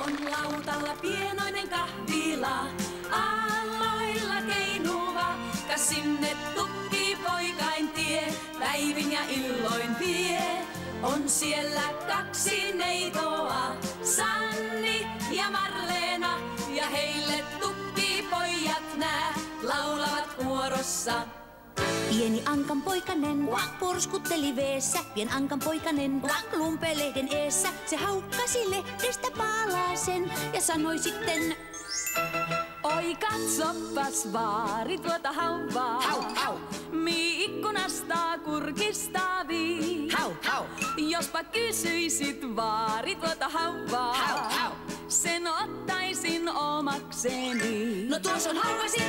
On lautalla pienoinen kahvila, aalloilla keinuva. Kas sinne tukkii poikain tie, päivin ja illoin vie. On siellä kaksi neitoa, Sanni ja Marleena. Ja heille tukkii pojat nää, laulavat kuorossa. Pieni Ankan poikanen porskutteli veessä. Pien Ankan poikanen lumpelehden eessä. Se haukkasi lehdestä palasen ja sanoi sitten: Oi katsopas vaari tuota hauvaa. Hau, hau. Mi ikkunasta kurkistavii. Hau, hau. Jospa kysyisit vaari tuota hauvaa. Hau, hau. Sen ottaisin omakseni. No tuossa on hauvasi.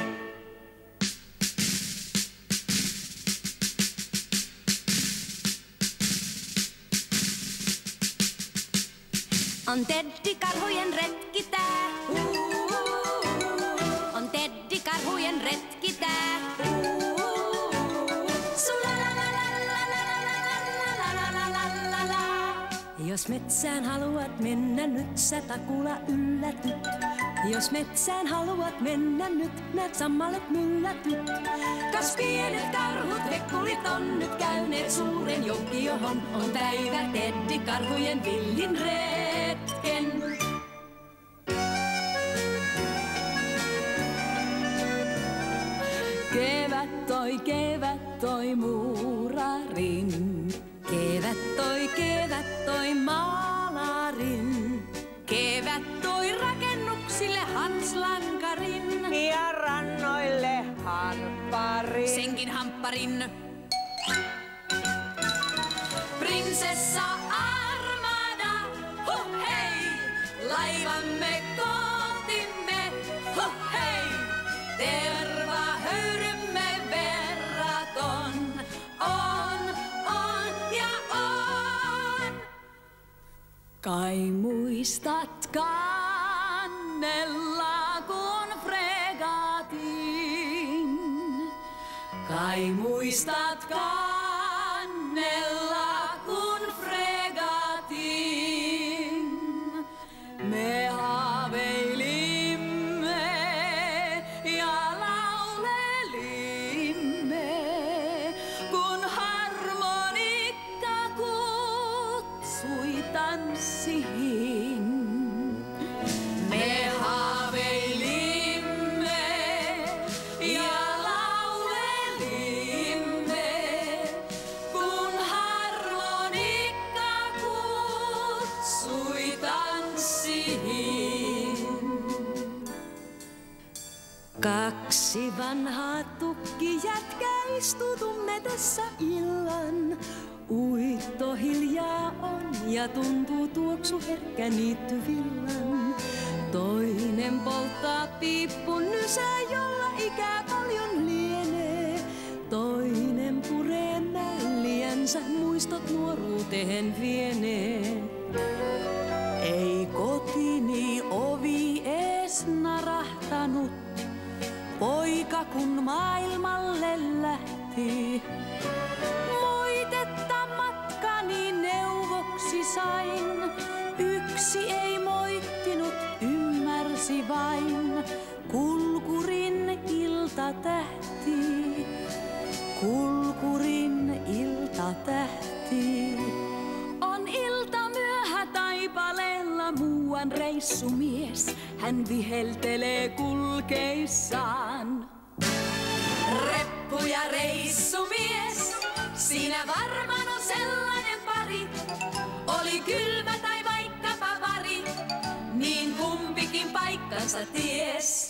On Teddy karhujen retki tää. On Teddy karhujen retki tää. Jos metsään haluat mennä nyt, sä takulla yllätyt. Jos metsään haluat mennä nyt, näet sammalet myllätyt. Kas pienet karhut, vekkulit on nyt käyneet suuren joukiohon. On päivä Teddy karhujen villin retken. Kevät toi muurarin. Kevät toi maalarin. Kevät toi rakennuksille hanslankarin. Ja rannoille hampparin. Senkin hampparin. Prinsessa Armada, huh hei! Laivamme kootimme, huh hei! Tervahöyrymme verraton on ja on. Kai muistat kannella kun fregatin. Kai muistat kannella kun fregatin. Me haaveilimme ja laulelimme, kun harmonikka kutsui tanssiin. Me haaveilimme ja laulelimme, kun harmonikka kutsui tanssiin. Kaksi vanhaa tukkijätkää istuu tummetessa illan. Uitto hiljaa on ja tuntuu tuoksu herkkä niittyvillan. Toinen polttaa piippun nysää, jolla ikää paljon lienee. Toinen puree mälliänsä, muistot nuoruuteen vienee. Ei kotini ovi ees narahtanut, poika kun maailmalle lähti. Moitetta matkani neuvoksi sain, yksi ei moittinut, ymmärsi vain. Kulkurin iltatähti, kulkurin iltatähti. On ilta myöhä taipaleella muuan reissumies, hän viheltelee kulkeissaan. Reppu ja reissumies, siinä varmaan on sellainen pari. Oli kylmä tai vaikkapa vari, niin kumpikin paikkansa ties.